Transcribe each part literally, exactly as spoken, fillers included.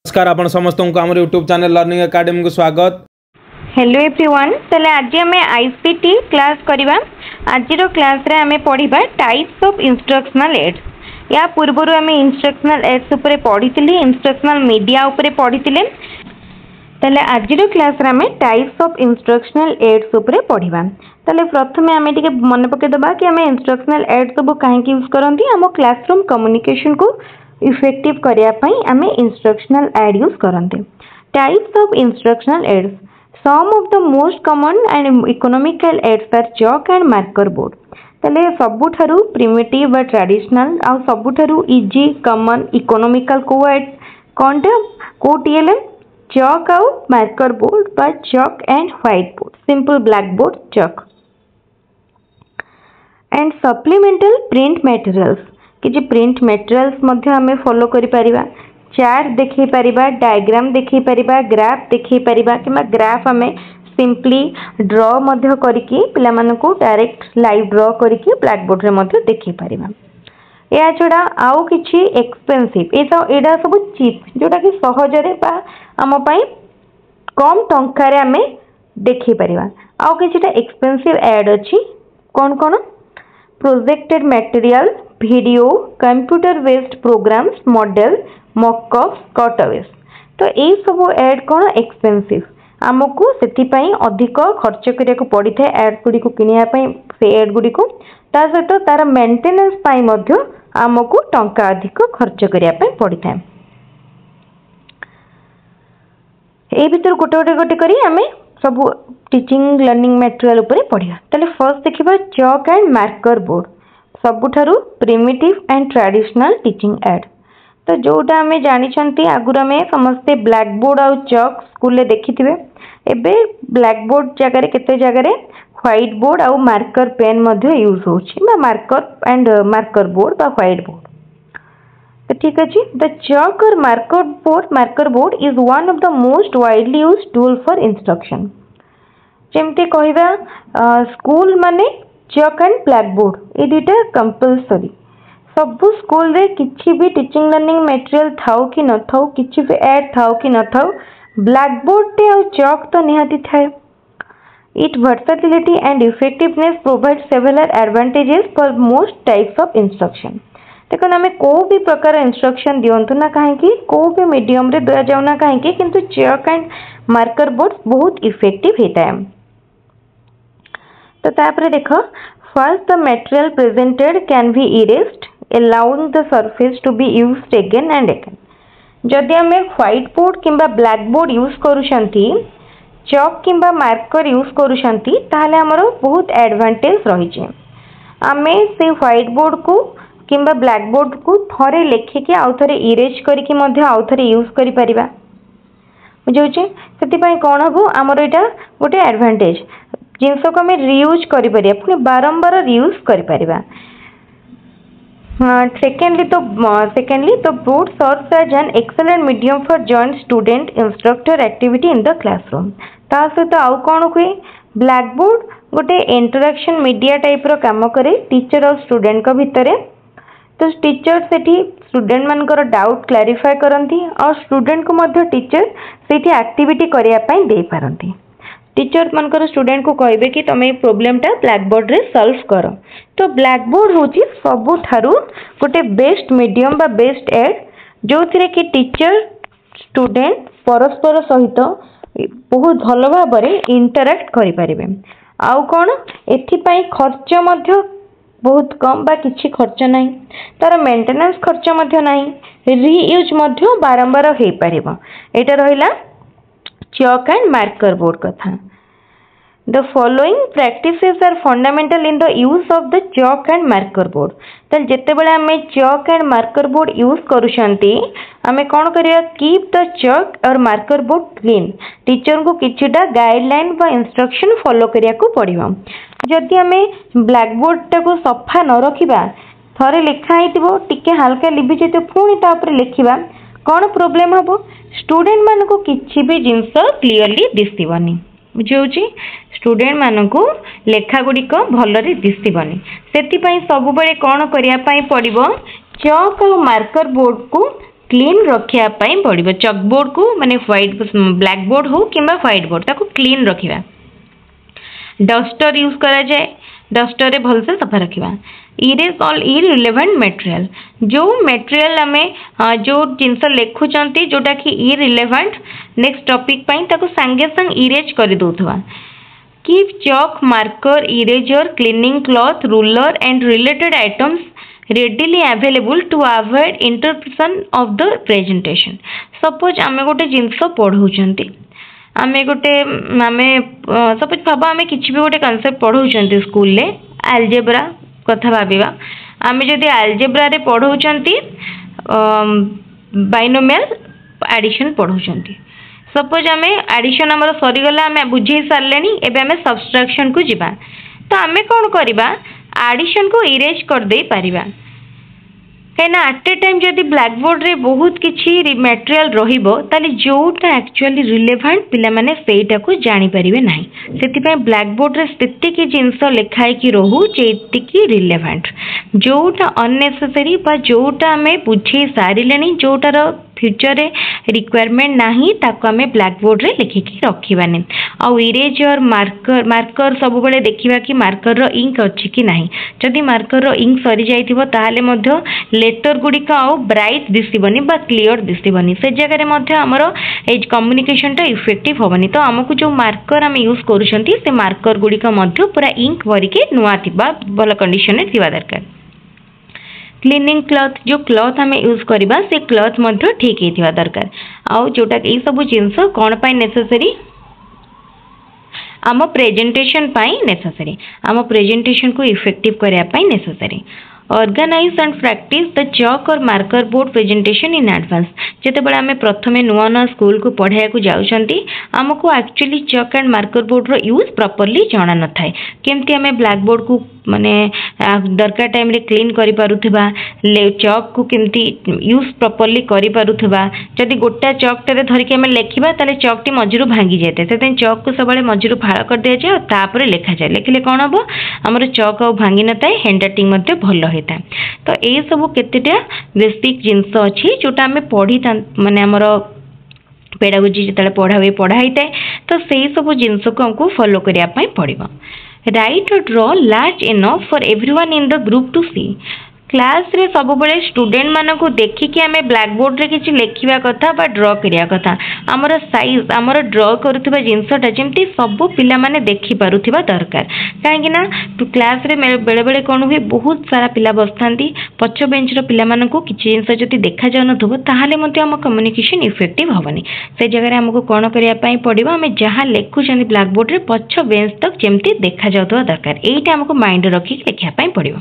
नमस्कार आपण समस्त को आम यूट्यूब चैनल लर्निंग एकेडमी को स्वागत। हेलो एवरीवन, तले आज आम आईसीटी क्लास करवा। आज क्लास रे आम पढ़ा टाइप्स ऑफ इंस्ट्रक्शनल एड्स। या पूर्वर आम इंस्ट्रक्शनल एड्स उपरे पढ़ी, इंस्ट्रक्शनल मीडिया उपरे पढ़ी। तले आज क्लास रे आम टाइप्स ऑफ इंस्ट्रक्शनल एड्स उपरे पढ़ा। तले प्रथम आम टिके मन पके दबा कि आम इंस्ट्रक्शनल एड्स सब कहीं यूज करती आम क्लासरूम कम्युनिकेशन को इफेक्टिव करिया पई आमे इंस्ट्रक्शनल एड यूज करते। Types of instructional aids, some of the most common and economical aids are chalk and marker board. तले सबुठारु प्रिमिटिव व ट्रेडिशनल आ सबुठारु इजी कॉमन इकोनॉमिकल को एड कोनटा कोटीएल चॉक आ मार्कर बोर्ड बा chalk and white board, simple black board chalk. And supplemental print materials, कि प्रिंट मटेरियल्स मध्य हमें फॉलो करि परिबा। चार्ट देखि परिबा, डायग्राम देखि परिबा, ग्राफ देखि परिबा, किमा ग्राफ हमें सिंपली ड्रॉ मध्य करिकि पिला मानको डायरेक्ट लाइव ड्रॉ करिकि ब्लैक बोर्ड रे मध्य देखि परिबा। या छडा आउ किछि एक्सपेंसिव, एटा एडा सब चीप जोटा कि सहजरे बा हम पई कम टंका रे हमें देखि परिबा। आउ किछिटा एक्सपेंसिव ऐड अछि कोन कोन projected material, video, computer based programs, model, mockups, cutaways. तो ये सब एड कौन एक्सपेंसिव, आमको से अधिक खर्च करिया पड़ी था एड गुड़ी को किनिया से एड गुड़ी को ता सहित तार मेंटेनेंस पाई मध्य आमको टंका अधिक खर्च करिया पड़ी था। ए भीतर गोटे गोटे गोटे करी आमे सब टीचिंग लर्निंग मटेरियल उपरे पढ़िया। ताले फर्स्ट देखिबा चॉक एंड मार्कर बोर्ड, सबुठारु primitive and traditional teaching aid. तो जोटा आमे जानि छंती आगुर आमे समस्ते ब्लैक बोर्ड आ चॉक स्कूल रे देखिथिबे। एबे ब्लैक बोर्ड जगह रे केते जगह रे व्हाइट बोर्ड आ मार्कर पेन मध्य यूज होछि बा मार्कर एंड मार्कर बोर्ड बा व्हाइट बोर्ड। तो ठीक अछि, द चॉक और marker board marker board is one of the most widely used tool for instruction. जेमते कहिबा स्कूल माने चॉक एंड ब्लैक बोर्ड ये दुटा कंपलसरी। सब स्कूल रे किछि भी टीचिंग लर्निंग मटेरियल थाउ कि न थाउ, किछि भी ऐड थाउ कि न थाउ, ब्लैक बोर्ड टे और चॉक तो निहाती थाए। It versatility and effectiveness provide several advantages for most types of instruction. देखो आम को भी प्रकार इंस्ट्रक्शन दियंतु ना कहीं को भी मीडियम रे दिया जाऊ ना कहीं, किंतु चॉक एंड मार्कर बोर्ड बहुत इफेक्टिव होता है। तो तापरे देखो first the material presented can be erased allowing the surface to be used again and again। जदि आम व्हाइट बोर्ड किंबा ब्लैक बोर्ड यूज करूछंती, चॉक किंबा मार्कर यूज करूछंती, ताहले हमरो बहुत एडवांटेज रही छे। आमे से व्हाइट बोर्ड को किंबा ब्लैक बोर्ड को थरे लेखिके आउ थरे इरेज करिके मध्य आउ थरे यूज करि परिबा। बुझौछे सेति पई कोन हबो हमरो एटा गोटे एडवांटेज जिंस को हमें रीयूज करि परिबा, पुनी बारंबार रीयूज करि परिबा। सेकेंडली तो सेकेंडली तो board serves as an excellent medium for joint student instructor activity in the classroom. ता सहित आउ कौन हुए ब्लैक बोर्ड गोटे इंटरेक्शन मीडिया टाइप रो काम करे टीचर और स्टूडेंट को भितर। तो टीचर सेठी स्टूडेंट मानकर डाउट क्लैरिफाई करती और स्टूडेंट को मध्य टीचर सेठी एक्टिविटी करिया पई दे पारंती। टीचर मानकर स्टूडेंट को कहबे कि तुम प्रॉब्लम टा ब्लैक बोर्ड रे सॉल्व करो। तो ब्लैक बोर्ड होची सबुठारु गोटे बेस्ट मीडियम बा बेस्ट एड जो थिरे कि टीचर स्टूडेंट परस्पर सहित बहुत भल भाव इंटरैक्ट करि परिबे। आउ कोन एथि पई खर्च मध्य बहुत कम बा किछि खर्च नाही, तार मेंटेनेंस खर्च मध्य नाही, रीयूज मध्य बारंबार हे परिबो। एटा रहिला चॉक एंड मार्कर बोर्ड कथा। The following practices are fundamental in the use of the chalk and marker board। तो जिते बड़े हमें chalk and marker board use करूछंती हमें कौन करिया कीप द chalk और marker board clean। टीचर को किछिटा गाइडलाइन व इंस्ट्रक्शन फॉलो करिया को पड़िबो। जदि हमें ब्लैक बोर्ड टा को सफा न रखिबा, थरे लिखा हेतिबो टिके हल्का लिबि जेते पुणी ता ऊपर लिखिबा कौन प्रॉब्लम हबो, स्टूडेंट मान को किछि भी जिंस क्लियरली दिसिबनी। बुझौछि स्टूडेंट मान को लेखा गुड़िक भलरे दिसिबनी। सेति पई सब बेले कोन करिया पई पड़िबो, चॉक और मार्कर बोर्ड को क्लीन रखिया पई पड़िबो चकबोर्ड को माने व्हाइट ब्लैक बोर्ड हो किंबा व्हाइट बोर्ड ताको क्लीन रखिबा। डस्टर यूज करा जाए डस्टर रे भल से सफा रखिबा। इरेज ऑल इररिलेवेंट मटेरियल जो मटेरियल आमे जो जिनस लेखुचंती जोटा कि इररिलेवेंट नेक्स्ट टॉपिक पई ताको संगे संग इरेज कर दोथवा। Keep chalk marker eraser cleaning cloth ruler and related items readily available to avoid interruption of the presentation। Suppose आमे गोटे जिनस पढ़ौचंती आमे गोटे आमे सपोज भाबा आमे किछि भी गोटे कांसेप्ट पढ़ौचंती स्कूल ले अलजेब्रा कथा भाबिबा आमे जदि अलजेब्रा रे पढ़ौचंती बाइनोमियल एडिशन पढ़ौचंती सपोज आमे एडिशन हमर सरी गला आमे बुझे सारलेनी एबे आमे सब्सट्रैक्शन को जिबा तो आमे कोन करिबा एडिशन को इरेज कर दे पारिबा कहीं एट ए टाइम जदि ब्लैक बोर्ड रे बहुत किछि मटेरियल रहिबो ताली जोटा एक्चुअली रिलेवेंट पिला माने सेटा को जानि परिबे नाही सेति पय ब्लैक बोर्ड रे स्थिति की जिंस लिखाई की रहू जेति की रिलेवेंट जोटा अननेसेसरी बा जोटा हमें बुझे सारिलेनी जोटार फ्यूचर रे रिक्वायरमेंट नाही ताको हमें ब्लैक बोर्ड रे लिखि की रखिबानी आ इरेजर मार्कर मार्कर सब बेले देखिबा कि मार्कर रो इंक अछि कि नाही जदि मार्कर रो इंक सरी जाइथिबो ताहाले मध्य लेटर गुडी का आ ब्राइट दिसिबनी बा क्लियर दिसिबनी से जगह रे मध्य हमरो एज कम्युनिकेशन टा इफेक्टिव होबनी तो हमकु जो मार्कर हम यूज करूछंती से मार्कर गुडी का मध्य पूरा इंक भरी के नुआ थिबा भल कंडीशन रे थिबा दरकार। क्लीनिंग क्लॉथ जो क्लॉथ हमें यूज करबा से क्लॉथ मध्य ठीक हेथिबा दरकार आ जोटा ए सब जिंस कोन पाई नेसेसरी आम प्रेजेंटेशन पाई नेसेसरी आम प्रेजेंटेशन को इफेक्टिव करिया पाई necessary. Organise and practice the chalk और marker board presentation in advance जेते बळे आमे प्रथमे नुआ नुआ स्कूल को पढ़ाया को जाउछंती हमको actually chalk and marker board रो यूज प्रॉपर्ली जाना न थाए केमती हमें ब्लैक बोर्ड को माने दरकार टाइम रे क्लीन करि पारुथबा ले चॉक को केमती यूज प्रॉपर्ली करि पारुथबा जदि गोटा चॉक टे धरि के हमें लेखिबा ताले चॉक टी मझिरु भांगी जेते सेते चॉक को सबले मझिरु फाळ कर दिया जाय तापर लेखा जाय लेखिले कोन हबो हमर चॉक आ भांगी न थाए हैंड राइटिंग मध्ये भलो होता तो ए सब केतेटा बेसिक जिंस अछि जोटा हमें पढ़ी माने हमर पेडागोजी जतले पढ़ा हुए पढ़ाई थाए तो सेही सब जिंस को हमको फॉलो करिया पई पड़िबो। राइट और draw large enough for everyone in the group to see class रे सब बळे स्टूडेंट माने को देखि कि हमें ब्लैक बोर्ड रे किछि लेखिबा कथा बा ड्रॉ करिया कथा हमर साइज हमर ड्रॉ करूथिबा जिंसटा जेमती सब पिला माने देखि पारुथिबा दरकार काहेकि ना टू क्लास रे बेले बेले कोन हुए बहुत सारा पिला बसथांती पछ बेंच रो पिला माने को किछि जिंस जति देखा जाउ नथबो ताहाले मते हम कम्युनिकेशन इफेक्टिव होबनी से जगह रे हमको कोन करिया पई पड़िबो हमें जहां लेखु छन ब्लैक बोर्ड रे पछ बेंच तक जेमती देखा जाउथबा दरकार एटा हमको माइंड रखि लेखिया पई पड़िबो।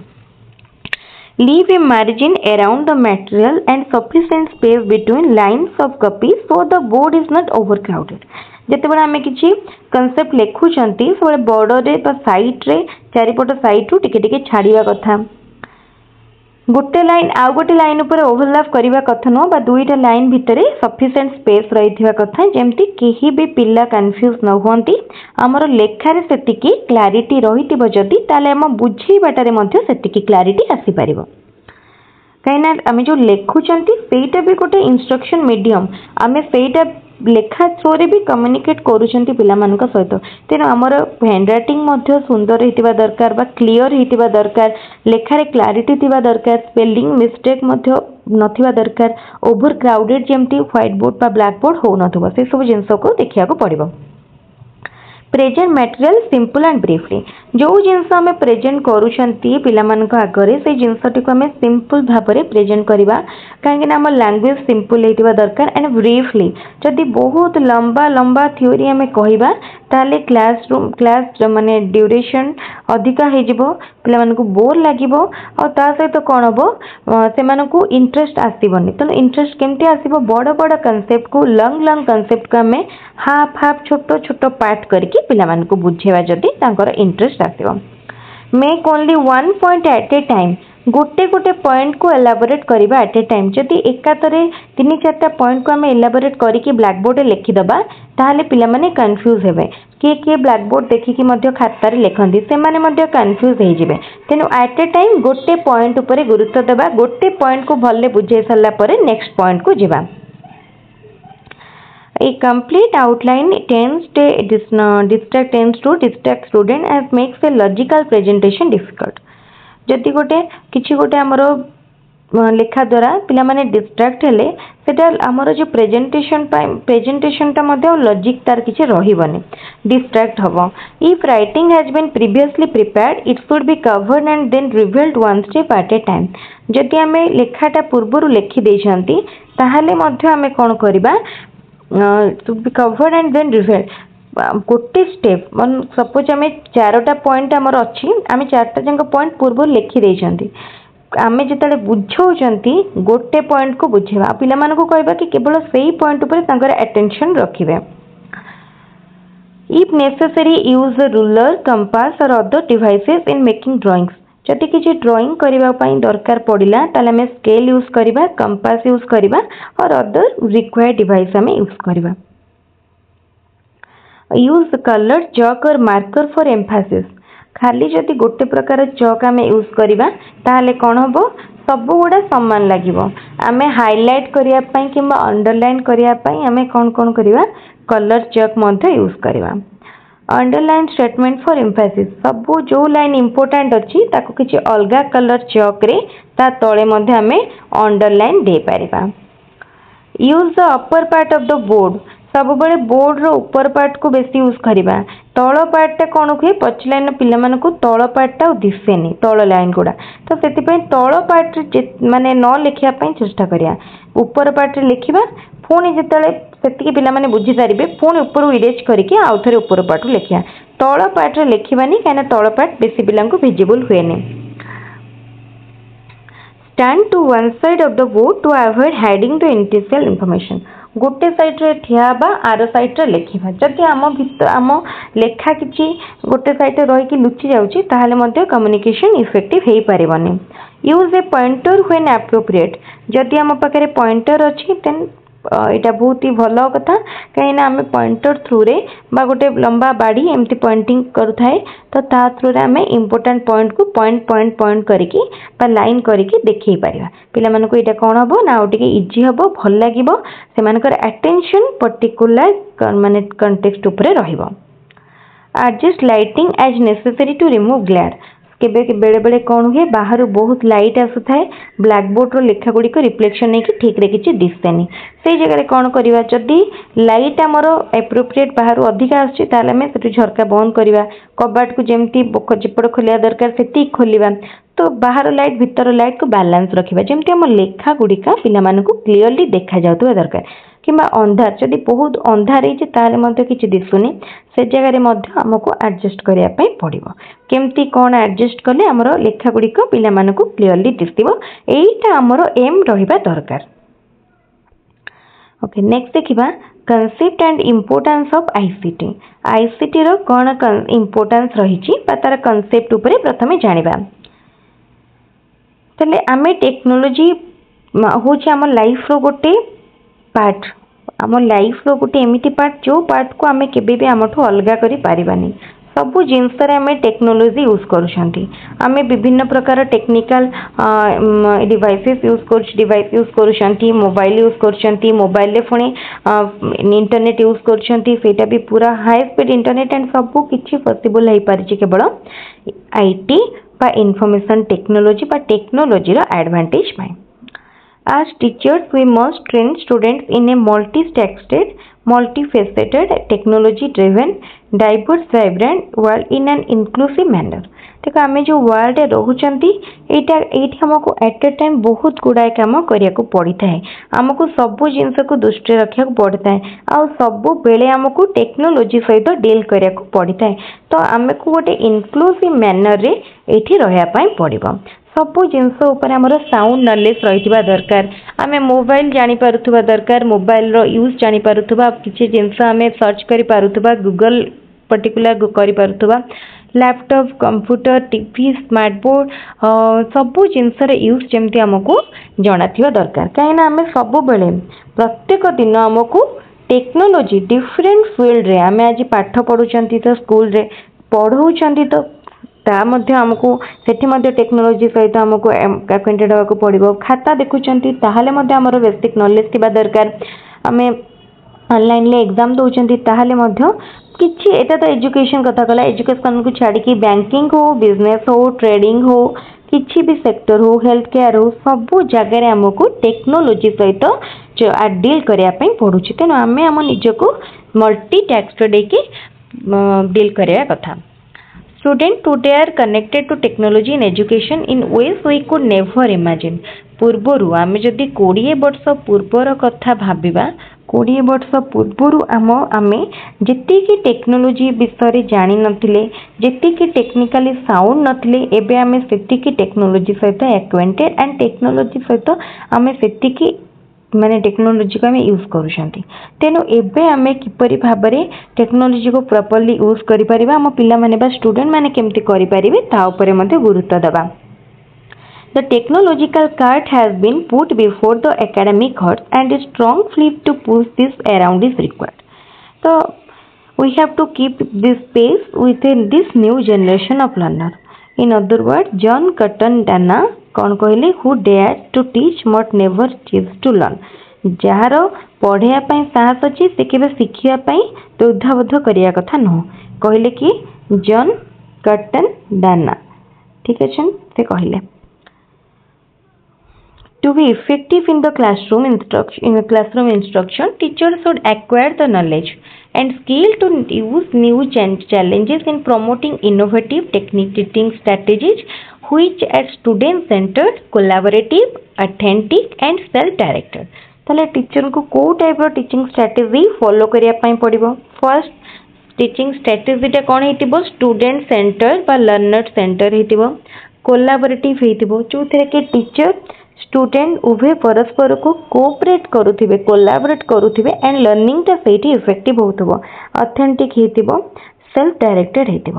Leave a margin around the material and sufficient space between lines of copies so the board is not overcrowded। जेतेबेले आमे किछि कांसेप्ट लेखुचंती सबले बॉर्डर रे बा साइड रे चारिपट साइड रु टिके टिके छाड़ीवा कथा गोटे लाइन आउ गोटे लाइन ऊपर ओवरलैप करबा कथा न बा दुईटा लाइन भितरे सफिशिएंट स्पेस रहिथिबा कथा जेमति केही भी पिल्ला कंफ्यूज न होंती हमर लेखारे सेतिकी क्लैरिटी रहितिबो जदी ताले हम बुझीबाटारे मध्ये सेतिकी क्लैरिटी आसी परिबो काइना आमे जो लेखुचंती सेटा भी गोटे इंस्ट्रक्शन मीडियम आमे सेटा लेखा थ्रो रे भी कम्युनिकेट करूचंती पिला मानक सहित तेनो हमर हैंड राइटिंग मध्ये सुंदर हेतिबा दरकार बा क्लियर हेतिबा दरकार लेखा रे क्लैरिटी थिबा दरकार स्पेलिंग मिस्टेक मध्ये नथिबा दरकार ओवर क्राउडेड जेमती व्हाइट बोर्ड बा ब्लैक बोर्ड हो नथबो से सब जिंस को देखिया को पड़िबो। Present material simple and briefly जो जिनस आम प्रेजेंट करूछंती पिला मानक आगरे से जिनसटी को आम सिंपल भाबरे प्रेजेंट करबा काहेकि ना हम लैंग्वेज सिंपल हेतिबा दरकार एंड ब्रीफली जदि बहुत लंबा लंबा थ्योरी आम कहिबा ताले क्लास रूम क्लास माने ड्यूरेशन अधिक हे जिवो पिला मानक बोर लागिवो और ता सहित कोन हबो से मानक इंटरेस्ट आसीबनी त इंटरेस्ट केमती आसीबो बड़ बड़ कांसेप्ट को लंग लंग कांसेप्ट को आम हाफ हाफ छोटो छोटो पार्ट करके पिला मानक बुझेवा जदि तांकर इंटरेस्ट आसीबो। Make only one point at a time गोटे गोटे पॉइंट को एलाबोरेट करवा एट ए टाइम जदि एकातरे तीन चार्टा पॉइंट को आम एलाबोरेट करके ब्लैक बोर्ड लिखिदबा ताहले पिला माने कंफ्यूज हेबे किए किए ब्लैक बोर्ड देखिकी मध्य खातार लिखती से माने कंफ्यूज हो जिवे तेणु एट ए टाइम गोटे पॉइंट उपरे गुरुत्व देबा गोटे पॉइंट को भले बुझे सारा परे नेक्स्ट पॉइंट को जिबा A complete outline tends to dis- uh, distract tends to distract student as makes a logical presentation difficult. जदि गोटे किछि गोटे हमर लेखा द्वारा पिला माने डिस्ट्रैक्ट हेले सेटा हमर जो प्रेजेंटेशन प्रेजेंटेशन टा मध्ये लॉजिक तार किछि रहिबनी डिस्ट्रैक्ट हबो if writing has been previously prepared it should be covered and then revealed one step at a time जदि हमें लेखाटा पूर्वरु लेखि देछंती ताहाले मध्ये हमें कोन करबा to be covered and then revealed गोटे स्टेप मन सपोज आम चारोटा पॉइंट आमर अच्छी आम चार्टा जाक पॉइंट पूर्व लिखि देइछंती आम जिते बुझाऊँच गोटे पॉइंट को बुझेबा पिला मानकु कहबा कि केवल सही पॉइंट उपर तांकर अटेंशन रखिबे if necessary use a ruler compass और other devices in making drawings जदि किसी ड्राइंग करबा पई दरकार पड़िला ताले हमें स्केल यूज करबा कंपास यूज करबा और अदर रिक्वायर्ड डिवाइस हमें यूज करबा यूज कलर चॉक और मार्कर फॉर एम्फासिस खाली जदि गोटे प्रकार चॉक आम यूज करबा ताले कोन हबो सब गुड़ा समान लागिबो आमे हाइलाइट करिया पई किबा अंडरलाइन करिया पई आमे कोन कोन करबा कलर चॉक मध्ये यूज करबा अंडरलाइन स्टेटमेंट फॉर एम्फासिस सब जो लाइन इंपोर्टेंट अच्छी ताको किछि अलगा कलर चॉक रे ता तळे मध्ये हमें अंडरलाइन दे पारिबा use the upper part of the board सब बड़े बोर्ड रो ऊपर पार्ट को बेसी यूज करिबा तळ पार्ट टा कोन हुए पछ लाइन पिला मानकु तळ पार्ट टा दिसेनी तळ लाइन गुडा तो सेति पई तळ पार्ट माने न लिखिया पई चेष्टा करिया ऊपर पार्ट रे लिखिबा पुणी जितेबाला से पिला माने बुझी सारे पुणी ऊपर इरेज करके आउ थे ऊपर पार्ट लिखा तल पार्ट लिखबानी कहीं तल पार्ट बेसी पिला विजिबल हुए stand to one side of the board to avoid hiding the इंटेंशियल इंफॉर्मेशन गोटे साइड रे ठिया बा आर साइड रे लिखिबा जदि आम भितर आम लेखा किछि गोटे साइड रे रही कि लुचि जाउछि ताहाले मध्ये कम्युनिकेशन इफेक्टिव हेई पारिबनी use a pointer when appropriate जदि आम पाखरे पॉइंटर अछि देन यहाँ बहुत ही भल कथा कहीं आम पॉइंटर थ्रू रे बा गोटे लंबा बाड़ी एमती पॉइंटिंग करुथाए तो ता थ्रू रे आम इंपोर्टेंट पॉइंट को पॉइंट पॉइंट पॉइंट करके बा लाइन करके देखई पारिबा पिला मानको एटा कोन हबो ना ओटिके इजी हबो भल लागिबो से मानकर अटेंशन पर्टिकुलर माने कॉन्टेक्स्ट ऊपर रहिबो adjust lighting as necessary to remove glare केबे के बेले बेले कौन हुए बाहर बहुत लाइट आसुए ब्लैक बोर्ड रो लेखा गुड़ी को रिफ्लेक्शन नहीं कि ठीक रे किछि दिसेनी से जगह कौन करवा जदि लाइट आमर एप्रोप्रिएट बाहर अधिक आसमें झरका बंद करवा कबाट को जमती चिपड़ खोलिया दरकार से खोलिया तो बाहर लाइट भीतर लाइट को बैलेंस रखा जमती आम लेखा गुड़िका पिला क्लीयरली देखा जाउथबा दरकार किंबा अंधार जदि बहुत अंधार है किसी दिशुनी से जगह आमको एडजस्ट करने पड़ो केमती कौन एडजस्ट कले आमर लेखा गुड़िक पिला क्लीयरली दिसो यहीटा आमर एम रहिबा दरकार ओके नेक्स्ट देखिबा concept and importance of ICT ICT रो कौन इम्पोर्टेंस रही तार कॉन्सेप्ट उपरे प्रथमे जानिबा तले आमे टेक्नोलॉजी होची आम लाइफ रो गोटे पार्ट आम लाइफ रो गोटे एमिति पार्ट जो पार्ट को आमे केबे भी आमठो अलगा करि पारिबानी सबु जिनस रे आमे टेक्नोलॉजी यूज करूछंती आमे विभिन्न प्रकार टेक्निकल डिवाइसेस यूज करूछ डिवाइस यूज करूछंती मोबाइल यूज करूछंती मोबाइल रे पुणी इंटरनेट यूज करूछंती सेटा भी पूरा हाई स्पीड इंटरनेट एंड सबु किछि पॉसिबल है पारिछि केवल आईटी बा इंफॉर्मेशन टेक्नोलॉजी बा टेक्नोलॉजी रो एडवांटेज पाए As teachers, we must train students in a multi-faceted, multifaceted, technology-driven, diverse, vibrant world in an inclusive manner. देखो आमे जो वर्ल्ड रोचंती एटा एठी हमको एट ए टाइम बहुत गुड़ाए काम करिया को पड़ी थाए हमको सब जिनस को दृष्टि रखा पड़ी थाए आ सब बेले हमको टेक्नोलॉजी सहित डील करिया को पड़ी थाए तो आमको गोटे इनक्लूसिव मैनर रे एठी रहया पई पड़िबो सब जिनस उपर हमर साउंड नॉलेज रहितबा दरकार आमे मोबाइल जानि पारुथबा दरकार मोबाइल रो यूज जानि पारुथबा किछि जिनस आमे सर्च करि पारुथबा गूगल पर्टिकुलर करि पारुथबा laptop computer TV smart board सबू जिनसर यूज जमती आमको जना थिबा दरकार कहीं आम सब बेले प्रत्येक दिन आमको टेक्नोलोजी डिफरेंट फील्ड रे आम आज पाठ पढ़ुंट तो स्कूल रे पढ़ाऊँ तो ता मध्य हमको सेठी मध्य टेक्नोलोजी सहित हमको एक्वेंटेड होगा पड़ो खाता देखुंत ताहले मध्य हमर बेसिक नॉलेज थिबा दरकार आमे ऑनलाइन ले एग्जाम दउचंती ताहले मध्य किछि एटा तो एजुकेशन कथा कला एजुकेशन को छाड़ी कि बैंकिंग हो बिजनेस हो ट्रेडिंग हो किछि भी सेक्टर हो हेल्थ केयर हो सब जगह रे हमको टेक्नोलोजी सहित जो डील करिया पई पडुछि तेनो आमे हम निजको मल्टी टास्क देके डील करिया कथा Students today are connected to technology in education in ways we could never imagine. पूर्वरु आमे जदि कोड़े वर्ष पूर्वर कथा भाबिबा कोड़े वर्ष पूर्वरु आम आमे जेतिकी टेक्नोलोजी विषय जानी नथिले जेतिकी टेक्निकली साउंड नथिले एबे आमे सेतिकी टेक्नोलोजी सहित एक्वेंटेड एंड टेक्नोलोजी सहित आमे सेतिकी माने टेक्नोलोजी को आम यूज करुँच तेणु एबे आमे किपरि भाबरे टेक्नोलोजी को प्रॉपर्ली यूज करि परिबा हम पिला माने बा स्टूडेंट माने केमति करि परिबे ता उपरे मध्ये गुरुत्व दबा The technological cart has been put before the academic heart and a strong flip to push this around is required. So we have to keep this pace within this new generation of learner. In other words, John Cotton Dana कौन कहले who dare to teach but never cease to learn जार पढ़ाया साहस अच्छी से केवल शिखापी द्विधाबोध करिया कथा नुह कहले कि जॉन कटन डाना ठीक अच्छे से कहले To be effective in the classroom instruction, in the classroom instruction, teachers should acquire the knowledge and skill to use new challenges in promoting innovative technique teaching strategies which are student centered, collaborative, authentic and self-directed. ताले teacher को को type रो teaching strategy follow करिया पई पड़िबो first teaching strategy टा कोन हेतिबो स्टूडेंट सेंटर बा लर्नर सेंटर हेतिबो कोलाबोरेटिव हेतिबो जोथे के टीचर स्टूडेंट उभे परस्पर को कोऑपरेट करुथिबे कोलाबोरेट करुथिबे एंड लर्निंग टा सेठी इफेक्टिव होतबो ऑथेंटिक हेतिबो सेल्फ डायरेक्टेड हेतिबो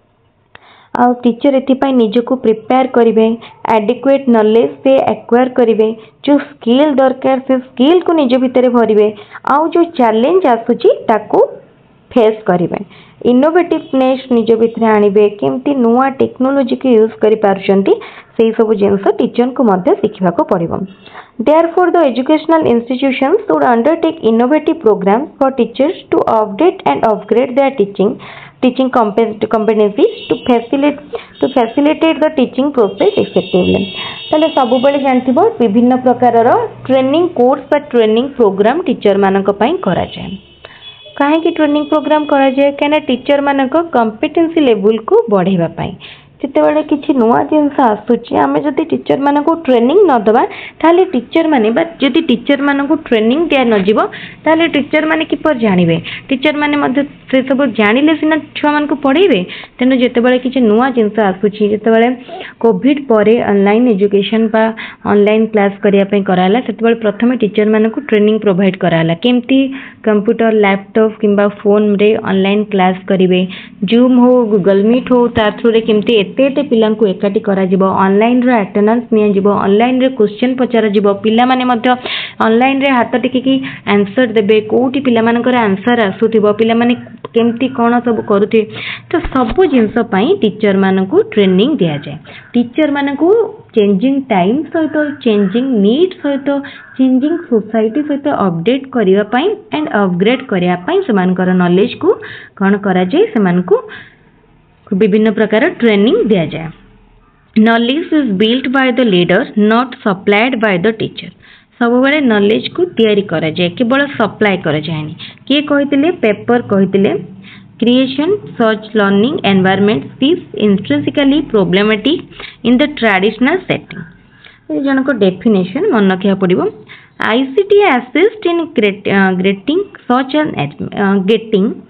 आ टीचर एथिपाई निजको प्रिपेयर करिवे एडिक्वेट नॉलेज से एक्वायर करिवे जो स्किल दरकार से स्किल को निज भितर भरिवे आ जो चैलेंज आसुची ताको फेस करिवे इनोवेटिवनेस निज भितर आनिबे केमती नुआ टेक्नोलोजी के यूज करि पारुचंती से सब जिनस टीचर को मध्य सिखिबा को पड़िबो Therefore, the educational institutions should undertake innovative programs for teachers to update and upgrade their teaching teaching competencies to facilitate to facilitate the teaching process effectively. ताले सब बेले जानथिबो विभिन्न प्रकारर ट्रेनिंग कोर्स बा ट्रेनिंग प्रोग्राम टीचर मानक पई करा जाय काहे कि ट्रेनिंग प्रोग्राम करा जाय केना टीचर मानक कॉम्पिटेंसी लेवल को बढ़ेबा पई जितेबाला किसी नुआ जिनस आसूची आम जदि टीचर मान को ट्रेनिंग नदबा ताले टीचर माने बा जदि टीचर मान को ट्रेनिंग दिया न जीवो ताले टीचर माने किपर जानिबे टीचर माने मध्य से सब जानिले सिना छुआ मान को पढ़ेबे तेनु जितेबाला किसी नुआ जिनस आसूची जितेबाला कोविड परे ऑनलाइन एजुकेशन बा ऑनलाइन क्लास करिया पे कराला सेतेबाला प्रथमे टीचर मान को ट्रेनिंग प्रोवाइड कराला केमती कंप्यूटर लैपटॉप किंबा फोन रे ऑनलाइन क्लास करिवे जूम हो गूगल मीट हो ता थ्रू रे केमती एते एते पिला को एकाठी करा जिवो ऑनलाइन रो अटेंडेंस निया जिवो ऑनलाइन रे क्वेश्चन पचारा जिवो पिला माने मध्य ऑनलाइन रे हाथ टिके की आंसर देबे कोठी पिला मानकर आंसर आसुथिबो पिला माने केमती कोन सब करूथे तो सब जिंस पई टीचर मान को ट्रेनिंग दिया जाय टीचर मान को चेंजिंग टाइम सहित चेंजिंग नीड सहित चेंजिंग सोसाइटी सहित अपडेट करिया पई एंड अपग्रेड करिया पई समानकर नॉलेज को कोन करा जाय समान को विभिन्न प्रकार ट्रेनिंग दिया जाए knowledge is built by the leader not supplied by the teacher सब बेले नॉलेज को तैयारी करा जाए केवल सप्लाई करा जाएनी किए कहितले पेपर कहितले creation search learning environment this intrinsically problematic in the traditional setting जन को डेफिनेशन मन रखा पड़ो आईसीटी असिस्ट इन ग्रेटिंग सर्च and getting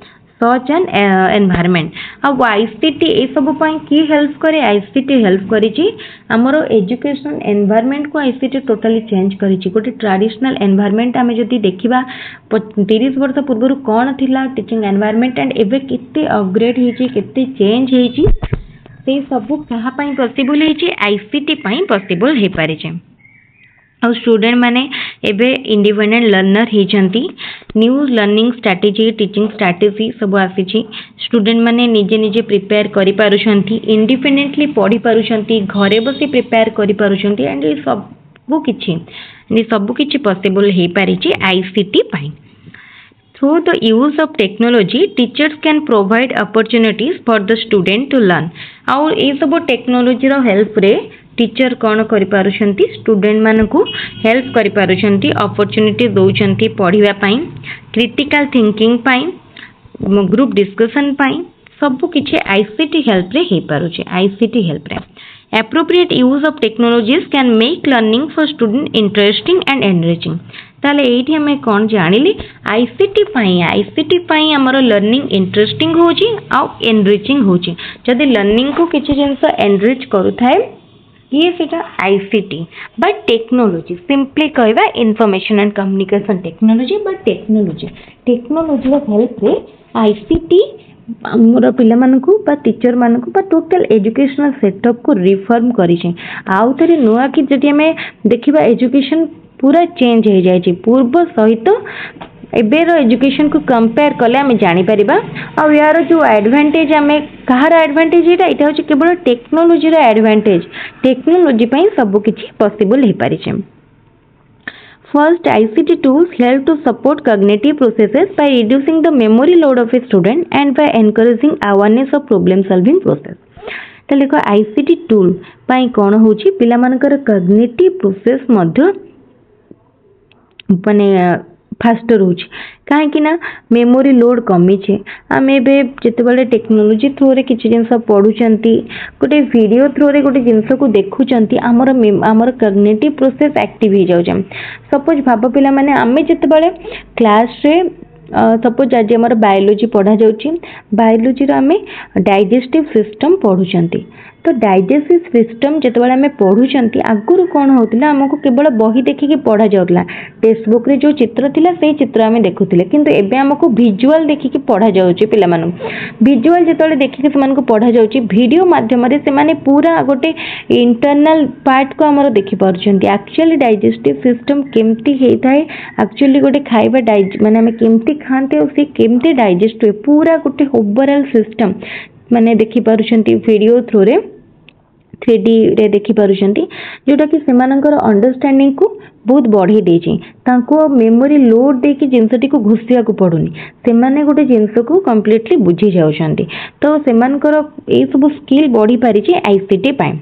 such an uh, environment. अब I C T ए सब पई की हेल्प करे I C T हेल्प करी छी हमरो एजुकेशनल एनवायरनमेंट को I C T totally change करी छी गोटे ट्रेडिशनल एनवायरनमेंट आमे जदी देखिबा तीस वर्ष पूर्व कोन थिला टीचिंग एनवायरनमेंट एंड एबे केते अपग्रेड हे छी केते चेंज हे छी से सब कहा पई पॉसिबल हे छी I C T पई पॉसिबल हे पारे छी और स्टूडेंट माने एबे इंडिपेंडेंट लर्नर हेचंती new learning strategy teaching strategy सब आसी स्टूडेंट माने निजे निजे प्रिपेयर करि पारुछंती इंडिपेंडेंटली पढ़ी पारुछंती घरे बसी प्रिपेयर करि पारुछंती एंड ये सब किछि ये सब किछि पॉसिबल हे पारि छि I C T पई Through the use of technology, teachers can provide opportunities for the student to learn. और ये सब टेक्नोलोजी रो हेल्प रे टीचर कौन करि पारुछंती स्टूडेंट मानकु हेल्प करि पारुछंती अपॉर्चुनिटी दउछंती पढ़िबा पई क्रिटिकल थिंकिंग पई ग्रुप डिस्कशन पई सब किछि I C T हेल्प रे हे पारुछे I C T हेल्प रे appropriate use of technologies can make learning for student interesting and enriching. ताले एठी हमें कौन जानिली I C T पई I C T पई हमरो लर्निंग इंटरेस्टिंग होची आ एनरिचिंग होची जदि लर्निंग को किछि जिंस एनरिच करूथाय ये सेटा I C T but technology simply कहबा information and communication technology but technology technology रो हेल्प रे I C T हमर पिला मानकु बा टीचर मानकु बा टोटल एजुकेशनल सेटअप को रिफॉर्म करी छै आउ तरे नुआ कि जदि हमें देखिबा एजुकेशन पूरा चेंज हो जाए पूर्व सहित एबेर एजुकेशन को कंपेयर कले आम जानी परिबा आ यार जो एडवांटेज आम कहार एडवांटेज एटा एटा होची केवल टेक्नोलॉजी रो एडवांटेज टेक्नोलॉजी पई सब किछि पॉसिबल हे पारि छै First, I C T tools help to support cognitive processes by reducing the memory load of a student and by encouraging awareness of problem solving process. तो देखो I C T tool पाई कौन होची पिला मानकर cognitive process मध्य माने faster होची काहे कि ना मेमोरी लोड कमी छे आम एबे जते बेले टेक्नोलॉजी थ्रू रे किछि जिंस पढुचंती गोटे वीडियो थ्रू रे गोटे जिंस को देखुचंती हमर हमर कॉग्निटिव प्रोसेस एक्टिव हो जाउ छम सपोज भाबो पिला माने आमे जते बेले क्लास रे सपोज आज हमर बायोलॉजी पढ़ा जाउची बायोलॉजी रो आमे डाइजेस्टिव सिस्टम पढुचंती तो डाइजेस्टिव सिस्टम जते बेले आमे पढुचंती आगुरु कोन होतिला हमको केवल बही देखि के पढ़ा जाउतला टेक्स्ट बुक रे जो चित्र थिला सेही चित्र आमे देखुतिले किंतु एबे हमको विजुअल देखि के पढ़ा जाउची पिला मानु विजुअल जते बेले देखि के समान को पढ़ा जाउची वीडियो माध्यम रे से माने पूरा गोटे इंटरनल पार्ट को हमर देखि पारुचंती एक्चुअली डाइजेस्टिव सिस्टम केमती हेताय एक्चुअली गोटे खाइबा डाइज माने हमें केमती खाते और से केमती डाइजेस्ट हुए पूरा गोटे ओवरऑल सिस्टम माने देखि पारुचंती वीडियो थ्रू रे थ्री डी रे देखि पारुचंती जोटा कि सेमानकर अंडरस्टैंडिंग को बहुत बढ़ी देछि तांको मेमोरी लोड दे कि जिंसटी को घुसिया को पड़ुनी से माने गोटे जिंस को कंप्लीटली बुझी जाउछंती तो सेमानकर ए सब स्किल बढ़ी पारि छि I C T पाए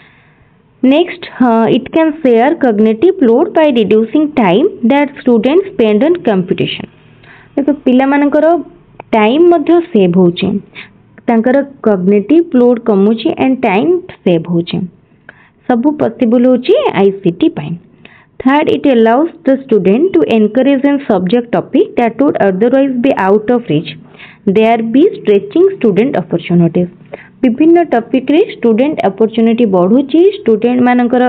Next, uh, it can share cognitive load by reducing time that students spend on computation. देखो पिला मानकर टाइम मध्य सेव होचे तांकर कॉग्निटिव लोड कमुची एंड टाइम सेव होचे सब पॉसिबल होची I C T पाए Third, it allows the student to encourage a subject topic that would otherwise be out of reach. There be stretching student opportunities. विभिन्न topic रे student opportunity बढ़ुची student मानकर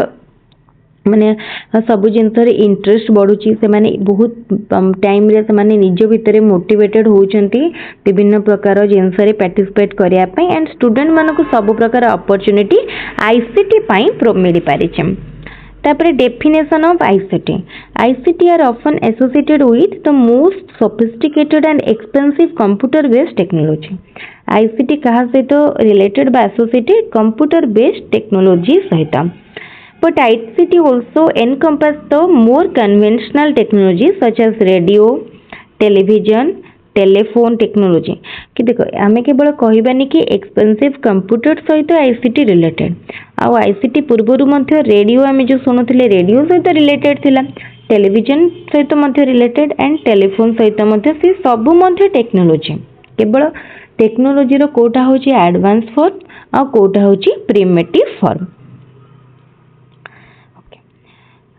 माने सब जिंस रे इंटरेस्ट बढ़ुची से माने बहुत टाइम रे से माने निज भितरे मोटिवेटेड होचंती विभिन्न प्रकार जिंस रे पार्टिसिपेट करिया पई एंड स्टूडेंट मानको सब प्रकार अपॉर्चुनिटी I C T पई प्रो मिली पारि छै तापरे definition of I C T I C T are often associated with the most sophisticated and expensive computer based technology I C T कहा सहित रिलेटेड बा एसोसिएटेड कंप्यूटर बेस्ड टेक्नोलॉजी सहित but I C T also encompass the more conventional technologies such as radio television telephone technology कि देखो आमे केवल कहबानी कि एक्सपेंसिव कंप्यूटर सहित I C T रिलेटेड आ I C T पूर्वरु मध्य रेडियो आमे जो सुनुथिले रेडियो सहित रिलेटेड थिला टेलीविजन सहित मध्य रिलेटेड एंड टेलीफोन सहित मध्य से सब मध्य टेक्नोलॉजी केवल टेक्नोलॉजी रो कोटा होची एडवांस फॉर्म आ कोटा होची primitive form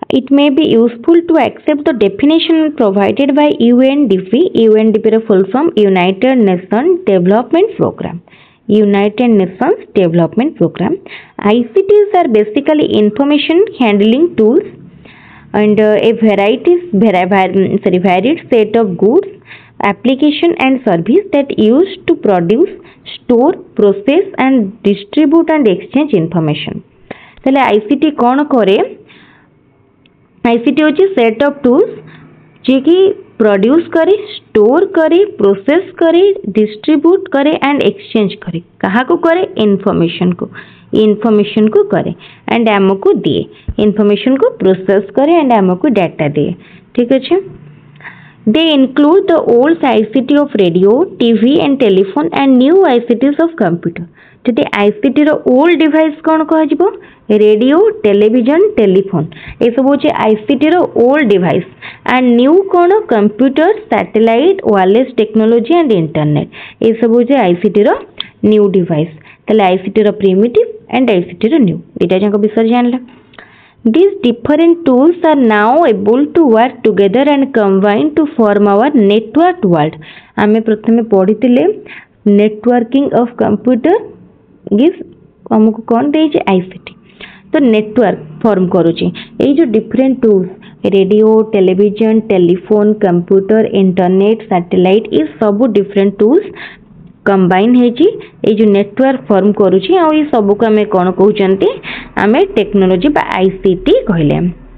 It may be useful to accept the definition provided by U N D P. U N D P ର full form United Nations Development Program. United Nations Development Program. I C Ts are basically information handling tools and uh, a variety, sorry, varied set of goods, application and service that used to produce, store, process and distribute and exchange information. ताले I C T कौन करे? I C T होची set of tools जे कि produce करे, store करे, process करे, distribute करे एंड एक्सचेंज करे. कहा को करे? इन्फॉर्मेशन को. इन्फॉर्मेशन को करे एंड आमो को दिए. इन्फॉर्मेशन को प्रोसेस करे एंड आमो को डाटा दिए. ठीक अच्छे. They include the old I C T of radio, T V and telephone and new I C Ts of computer. ଯଦି I C T ର old device କ'ଣ କୁହାଯିବ? ରେଡ଼ିଓ, ଟେଲିଭିଜନ, ଟେଲିଫୋନ ଏସବୁ ହେଉଛି I C T ର old device and new କ'ଣ? Computer, satellite, wireless technology and internet ଏସବୁ ହେଉଛି I C T ର new device. ତାହେଲେ I C T ର primitive and I C T ର new ଦୁଇଟା ଯାକ ବିଷୟରେ ଜାଣିଲା. These different tools are now able to work together and combine to form our networked world. आमे प्रथमे पढ़िथिले networking of computer gives हमको कौन देइछ? I C T. तो नेटवर्क फॉर्म करूची ये जो different tools radio, television, telephone, computer, internet, satellite ये सब डिफरेंट टूल्स कंबाइन हेची ये जो नेटवर्क फॉर्म करूची आ ये सब को हमें कोन कहउचंती? हमें टेक्नोलॉजी बा I C T कहले.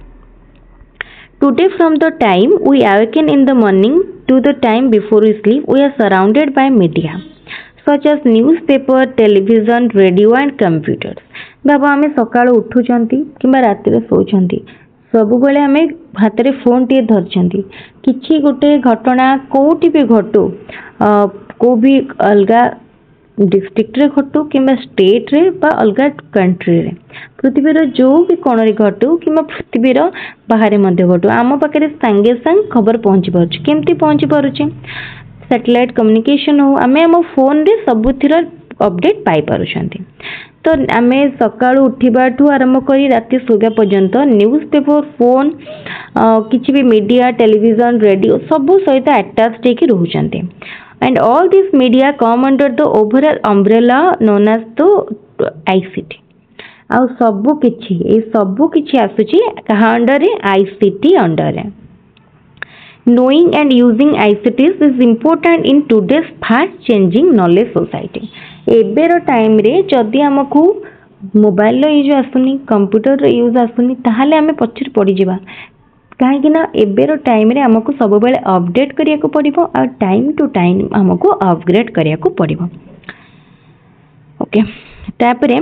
Today from the time we awaken in the morning to the time before we sleep we are surrounded by media such as newspaper, television, radio and computers. बाबा आमे सकाळ उठुचंती किबा राति रे सोचंती सब बेले आमे हाथ रे फोन टे धरचंती किछि गोटे घटना कोठी भी घटो को भी अलगा डिस्ट्रिक्ट रे घटो किबा स्टेट रे बा अलगा कंट्री रे पृथ्वी रो जो भी कोन रे घटो किबा पृथ्वी रो बाहर मध्य घटो आम पाखे संगे संग खबर पहुंची पारुछ. केमती पहुंची पारुछ? सैटेलाइट कम्युनिकेशन हो आमे हम फोन रे सबुथिर अपडेट पाई पारुछंती. तो आमे सकाळ उठिबाठू आरंभ करी राति सोगा पर्यंत न्यूज पेपर, फोन किछि भी मीडिया, टेलीविजन, रेडियो सब सहित अटैच्ड हेकि रहउछंती. And all this media come under the overall umbrella known as the I C T. आ सब किछि ए सब किछि आसुची कहा अंडर रे? I C T अंडर रे. Knowing and using I C Ts is important in today's fast changing knowledge society. एबेर टाइम रे जदि हमकु मोबाइल रो यूज आसुनी, कंप्यूटर रो यूज आसुनी ताहाले हमें पछर पड़ी जिबा. काहे कि ना एबेर टाइम रे हमकु सब बेले अपडेट करिया को पड़िबो और टाइम टू टाइम हमकु अपग्रेड करिया को पड़िबो. ओके. तापरे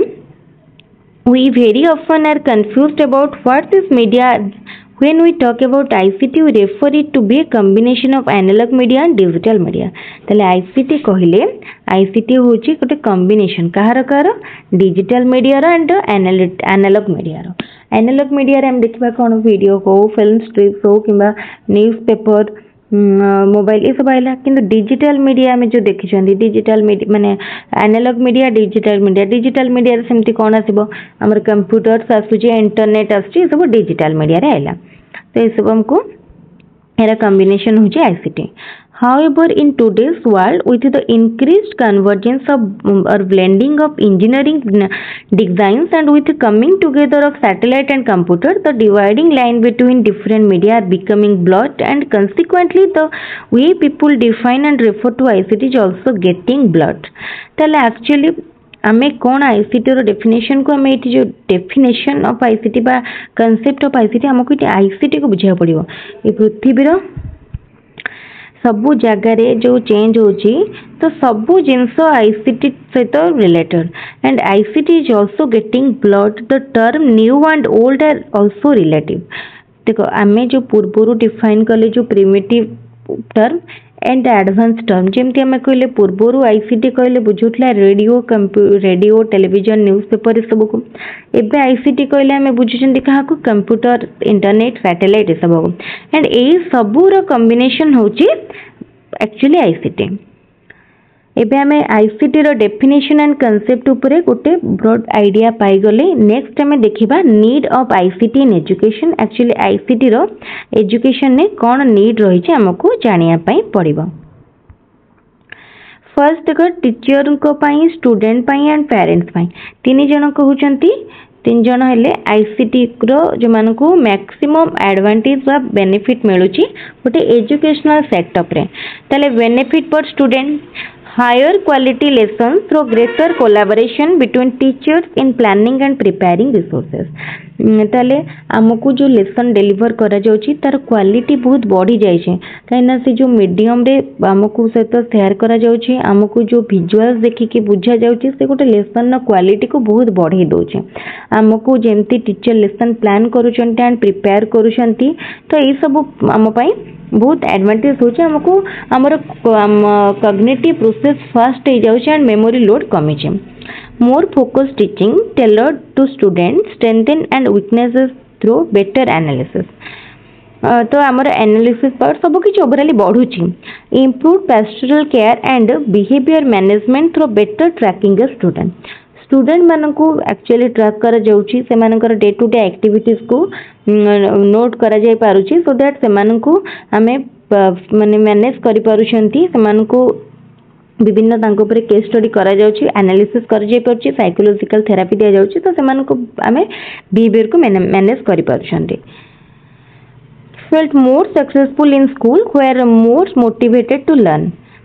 we very often are confused about what this media. When we talk about I C T we refer it to be a combination of analog media and digital media. तले I C T कहले I C T होची गोटे combination कहार कहार digital media रो and analogue media रो. Analogue media रे हम देखबा कोन वीडियो को, फिल्म स्ट्रिप्स हो किबा न्यूज़पेपर, मोबाइल ये सब आइला. किंतु डिजिटल मीडिया में जो देखिछंदी डिजिटल मीडिया माने analogue media, digital media digital media रे सेमती कोन आसीबो? हमर कंप्यूटर्स आसुची, इंटरनेट आसुची, सब डिजिटल मीडिया रे आइला. तो ये सब हमको एरा कॉम्बिनेशन हो जाए I C T. However, in today's world, with the increased convergence of or blending of engineering designs and with the coming together of satellite and computer, the dividing line between different media are becoming blurred, and consequently, the way people define and refer to I C T is also getting blurred. ताले actually आमे कौन I C T रो definition को आमे जो definition of I C T बा concept of I C T हमको I C T को बुझा पड़िबो. ए पृथ्वी रो सबु जगह रे जो चेंज होची तो सबु जिंस I C T सहित related and I C T is also getting blurred. The term new and old are also relative. देखो आमे जो पूर्वरु डिफाइन कले जो primitive term and advance term जेमती आमे कहले पूर्वरु I C T कहले बुझुतला रेडियो, रेडियो, टेलीविजन, न्यूज़पेपर ए सब को. एबे I C T कहले आमे बुझुचंदी कहा को कंप्यूटर, इंटरनेट, सैटेलाइट ए सब को. एंड ए सबुर कॉम्बिनेशन होची एक्चुअली I C T. एबे आमे आईसीटी रो डेफिनेशन एंड कांसेप्ट उपरे गोटे ब्रॉड आइडिया पाई गले। नेक्स्ट आमे देखिबा need of ICT in education. Actually ICT रो एजुकेशन ने कोन नीड रही छै हमकु जानिया पई पड़िबो। फर्स्ट देखो टीचर को पई, स्टूडेंट पई एंड पेरेंट्स पई तीन जन कहउचंती। तीन जन हेले आईसीटी रो जो मानको मैक्सिमम एडवांटेज बा बेनिफिट मिलुची गोटे एजुकेशनल सेटअप रे। ताले benefit for student higher quality lesson through greater collaboration between teachers in planning and preparing resources. ताले आमको जो लेसन डिलीवर करा जाउची तार क्वालिटी बहुत बढ़ी जाय छै, काइना से जो मीडियम रे आमको सहित शेयर करा जाउची, आमको जो विजुअल्स देखि के बुझा जाउची से गोटे लेसन न क्वालिटी को बहुत बढ़ी दोचे। आमको जेमती टीचर लेसन प्लान करूचंती एंड प्रिपेयर करूचंती तो ए सब आम पई बहुत एडवांटेज होचे। हमको हमर कॉग्निटिव प्रोसेस फास्ट हो जाउचे एंड मेमोरी लोड कमी छै। More focus teaching tailored to student strengths and weaknesses through better analysis. तो आमर एनालिसिस पावर सब किछि ओवरऑली बढ़ुची। Improve pastoral care and behaviour management through better tracking of student. Student मानकू एक्चुअली ट्रैक करा जाउची, से मानकर डे टू डे एक्टिविटीज को नोट करा जाय पारुची, सो दैट से मानकू हमें माने मैनेज करि पारुछंती। से मानकू विभिन्न तांको पर केस स्टडी करा जाउची, एनालिसिस कर जाय पारुची, साइकोलॉजिकल थेरेपी दिया जाउची, तो से मानकू हमें बिहेवियर को मैनेज करि पारुछंती। Felt more successful in school where more motivated to learn.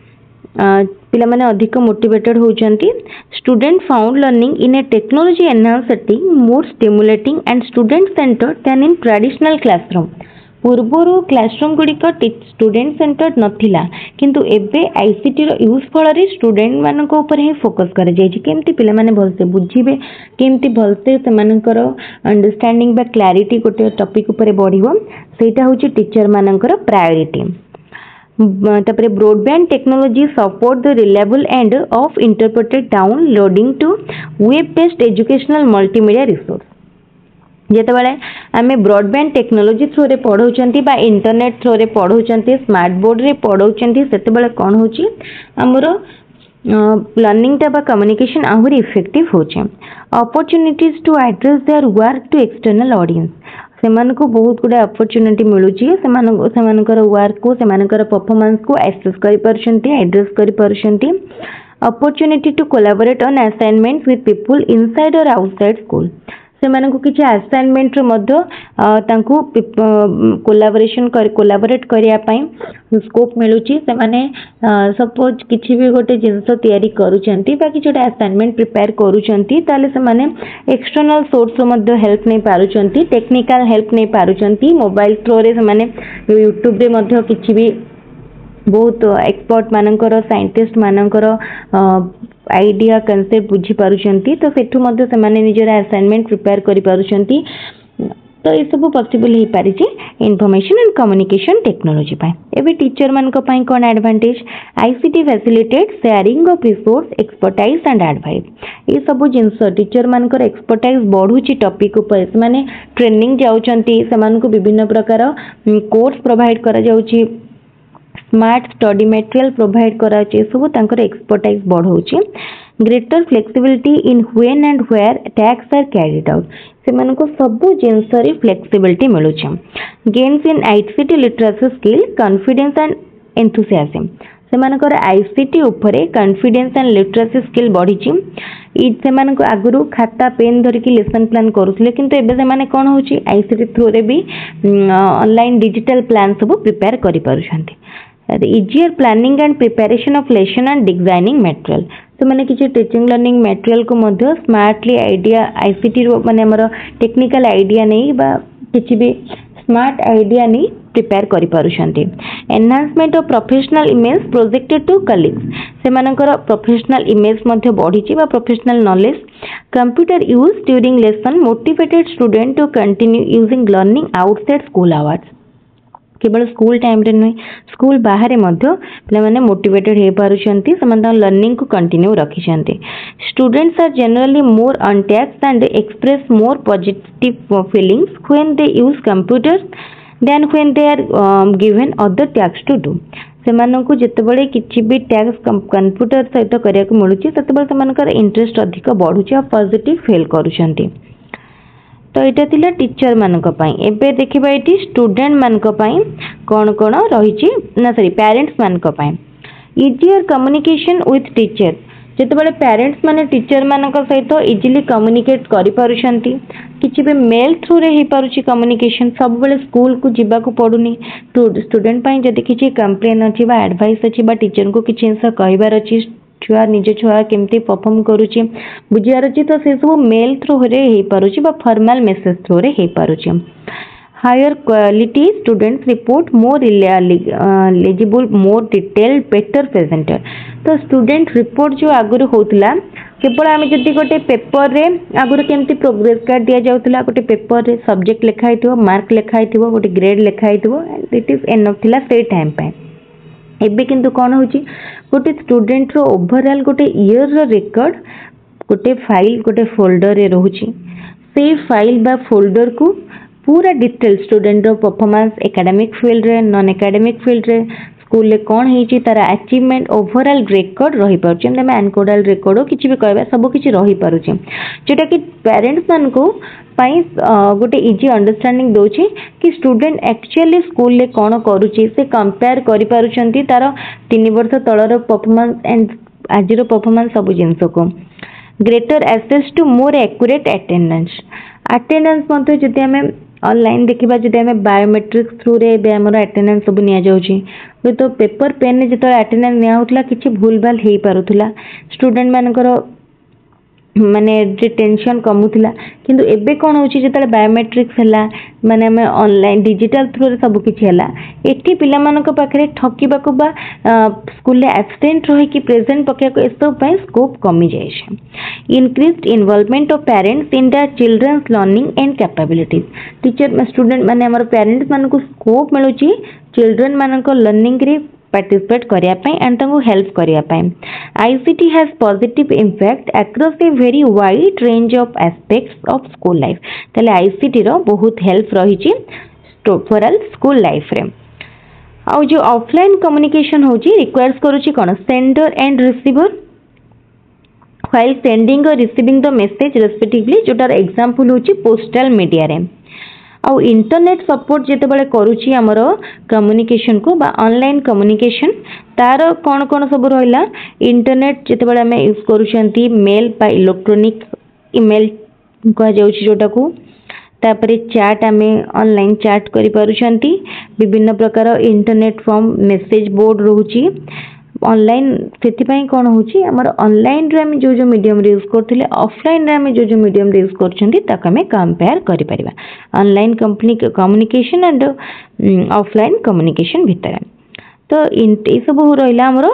पिला माने अधिक मोटिवेटेड होचंती। Student found learning in a technology enhance setting more stimulating and student centred than in traditional classroom. पूर्वर क्लासरूम गुड़िक student centred नथिला, किंतु एबे ICT रो use फल रे स्टूडेंट मानक ऊपर ही फोकस कर जाय छै, केमती पिला माने भलसे बुझिबे, केमती भलसे से मानकर अंडरस्टैंडिंग बा क्लैरिटी गोटे टॉपिक ऊपर बढ़िबो, सेटा होची टीचर मानकर प्रायोरिटी। तापरे broadband technology support the reliable and of interpreted downloading to web based educational multimedia resource. जेतेबेले आमे ब्रॉडबैंड टेक्नोलॉजी थ्रू रे पढ़ौचंती बा इंटरनेट थ्रू रे पढ़ौचंती, स्मार्ट बोर्ड रे पढ़ौचंती, सेतेबेले कोन होची हमरो लर्निंग टा बा कम्युनिकेशन आहुरी इफेक्टिव होचे। Opportunities to address their work to external audience. सेमानको बहुत गुडा अपॉर्चुनिटी मिलुची, सेमानको सेमानकर वर्क को सेमानकर परफॉर्मेंस को एक्सेस करि परछंती, एड्रेस करि परछंती। Opportunity to collaborate on assignment with people inside और आउटसाइड स्कूल। सेमानको किछि असाइनमेंट रे मध्य तांको कोलैबोरेशन कर कोलैबोरेट करिया पई स्कोप मिलुची। सेमाने सपोज किछि भी गोटे जिंस तयारी करूचंती बा किछि गोटे असाइनमेंट प्रिपेयर करूचंती, ताले सेमाने एक्सटर्नल सोर्स रो मध्य हेल्प नै पारुचंती, टेक्निकल हेल्प नै पारुचंती। मोबाइल थ्रू रे सेमाने यूट्यूब रे मध्य किछि भी बहुत एक्सपर्ट मानकर साइंटिस्ट मानकर आइडिया कॉन्सेप्ट बुझी पारुचंती, तो सेठु मध्य से माने निजर असाइनमेंट प्रिपेयर करि पारुचंती। तो ये सब पॉसिबल ही पारि छी इन्फॉर्मेशन एंड कम्युनिकेशन टेक्नोलॉजी पाए। एबे टीचर मान को पाए कोन advantage? ICT facilitate sharing of resource, expertise and advice. ये सब जिंस टीचर मान को एक्सपर्टाइज बढ़ुची टॉपिक ऊपर, माने ट्रेनिंग जाउचंती, समान को विभिन्न प्रकार कोर्स प्रोवाइड करा जाउची, स्मार्ट स्टडी मटेरियल प्रोवाइड करा छै, सब तांकर एक्सपर्टाइज बढ़ौची। Greater flexibility in when and where tasks are carried out. से मानको सब जिंस रे फ्लेक्सिबिलिटी मिलु छै। Gains in ICT literacy skill, confidence and enthusiasm. से मानकर आईसीटी ऊपर कॉन्फिडेंस एंड लिटरेसी स्किल बढ़ी छी। ई से मानको आगुरु खाता पेन धरि कि लेसन प्लान करूथले, किंतु एबे से माने कोन होची आईसीटी थ्रू रे भी ऑनलाइन डिजिटल प्लान सब प्रिपेयर करि पारुछंती। Easier planning and preparation of lesson and designing material. तो मैंने किसी टीचिंग लर्निंग मटेरियल को मध्य स्मार्टली आइडिया आईसीटी रो माने हमर टेक्निकल आइडिया नहीं बा किछि भी स्मार्ट आइडिया नहीं प्रिपेयर करि पारुछंती। Enhancement of professional image projected to colleagues. से मानकर प्रोफेशनल इमेज मध्य बढ़ी छी बा professional knowledge. Computer use during lesson motivated student to continue using learning outside school hours. केवल स्कूल टाइम रे नहीं, स्कूल बाहर मध्य पिला माने मोटिवेटेड हे पारुछंती, समान लर्निंग को कंटिन्यू रखिछंती। Students are generally more on task and express more positive feelings when they use computers than when they are given other tasks to do. सेमानंकु जेतेबेले किछि भी टैक्स कंप्यूटर सहित करिया को मिलुची ततेबेले सेमानकर इंटरेस्ट अधिक बढ़ुची और पॉजिटिव फील करूछंती। तो यहाँ थिला टीचर मानक पई। एबे देखिबा एटी स्टूडेंट मानक पई कोन कोन रहिची ना सॉरी पेरेंट्स मानक पई। इजियर कम्युनिकेशन विथ टीचर जेतेबेले पेरेंट्स माने टीचर मानक सहित इजिली कम्युनिकेट करि पारुछंती। किछि भी मेल थ्रू रे हे पारुछि कम्युनिकेशन सब बेले स्कूल को जिबा को पडुनी। स्टूडेंट पई जदि किछि कंप्लेन अछि बा एडवाइस अछि बा टीचर को किछि जिंस कहबार अछि छुआ निज छुआ केमती परफॉर्म करूछि बुझियार अछि तो से सब मेल थ्रू रे हे पारुछि बा फॉर्मल मेसेज थ्रू रे हे पारुछि। Higher quality students report more legible more detail better presenter. तो स्टूडेंट रिपोर्ट जो आगुरी होतला केवल आम जदि गोटे पेपर रे आगुरी केमती प्रोग्रेस कार्ड दिया जाउतला गोटे पेपर रे सब्जेक्ट लिखा हिथिबो मार्क लिखा हिथिबो गोटे ग्रेड लिखा हिथिबो एंड इट इज एनफ थिला से टाइम पे। एबे किंतु कोन होची गोटे स्टूडेंट रो ओवरऑल गोटे ईयर रो रिकॉर्ड गोटे फाइल गोटे फोल्डर रे रहूची। से फाइल बा फोल्डर को पूरा डिटेल स्टूडेंट रो परफॉर्मेंस एकेडमिक फील्ड रे नॉन एकेडमिक फील्ड रे स्कूल ले कौन होईची तारा अचीवमेंट ओवरऑल रिकॉर्ड रही पारुची हम एनकोडल रिकॉर्ड किछि भी कहबा सब किछि रही पारुची जेटा कि पेरेंट्स मान को पाई गोटे इजी अंडरस्टैंडिंग दोछि कि स्टूडेंट एक्चुअली स्कूल ले कौन करूची से कंपेयर करि पारुचंती तार तीन वर्ष तळर परफॉर्मेंस एंड आजिरो परफॉर्मेंस सब जिंस को greater access to more accurate attendance attendance मध्ये जदि हमें ऑनलाइन देखिबा जदि हमें बायोमेट्रिक थ्रू रे बे हमर अटेंडेंस सब निया जाउची तो पेपर पेन ने जतो अटेंडेंस निया होतला किछि भूल भाल हेई पारुथला स्टूडेंट मानकर माने जे टेंशन कमुथला किंतु एबे कोन होची जतले बायोमेट्रिक्स हला माने हमें ऑनलाइन डिजिटल थ्रू रे सब किछि हला एठी पिला मानक पाखरे ठकीबा को बा स्कूल ले एब्सेंट रही कि प्रेजेंट पकिया को एसो पई स्कोप कमी जाय छै। Increased involvement of parents in the children's learning and capabilities teacher student माने हमर पेरेंट्स मान को स्कोप मिलुची चिल्ड्रन मान को लर्निंग रे पार्टिसिपेट करिया पई एंड तंगो हेल्प करिया पई। ICT has positive impact across a very wide range of aspects of school life तले आईसीटी रो बहुत हेल्प रही छि ओवरऑल स्कूल लाइफ रे। आ जो ऑफलाइन कम्युनिकेशन होची रिक्वायर्स करूची कोन sender and receiver while sending or receiving the message respectively जोटार एग्जांपल होची पोस्टल मीडिया रे। आउ इंटरनेट सपोर्ट जेते बेले करूची हमरो कम्युनिकेशन को बा ऑनलाइन कम्युनिकेशन तार कोन कोन सब रहला इंटरनेट जेते बेले हमें यूज करूछंती मेल बा इलेक्ट्रॉनिक ईमेल कह जाउची जोटा को तापरे चैट हमें ऑनलाइन चैट करि पारुछंती विभिन्न प्रकार इंटरनेट फॉर्म मैसेज बोर्ड रहूची ऑनलाइन सेति पई कोन होची हमर ऑनलाइन रे हम जो जो मीडियम रे यूज करथिले ऑफलाइन रे हम जो जो मीडियम रे यूज करछंती ताक हमें कंपेयर करि परिबा online company communication and offline communication भितर। तो ए सब हो रहला हमर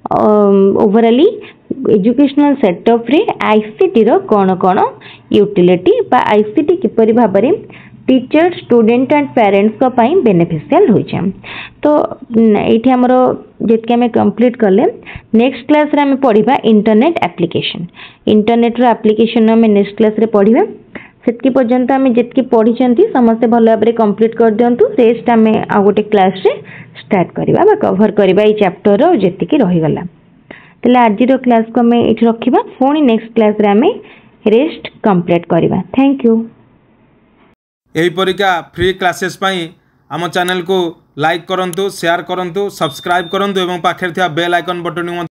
ओवरऑली एजुकेशनल सेटअप रे आईसीटी रो कोन कोन यूटिलिटी बा आईसीटी किपरि भाबरे टीचर स्टूडेंट एंड पेरेंट्स को पाई बेनिफिशियल होई छै। तो एठी हमरो जेतके हमें कंप्लीट करले नेक्स्ट क्लास रे हमें पढिबा इंटरनेट एप्लीकेशन इंटरनेट रो एप्लीकेशन हमें नेक्स्ट क्लास रे पढिबा सेतकी पर्यंत हमें जेतकी पढिचंती समस्त भलो भाबरे कंप्लीट कर दियंतु रेस्ट हमें आ गोटे क्लास रे स्टार्ट करबा बा कवर करबा ई चैप्टर रो जेतकी रहि गला तले आज रो क्लास को हमें एठी रखिबा फोनी नेक्स्ट क्लास रे हमें रेस्ट कंप्लीट करबा। Thank you. यही परिका फ्री क्लासेस पाई आम चैनल को लाइक करंतु शेयर करंतु सब्सक्राइब करंतु एवं पाखे थिया बेल आइकन बटन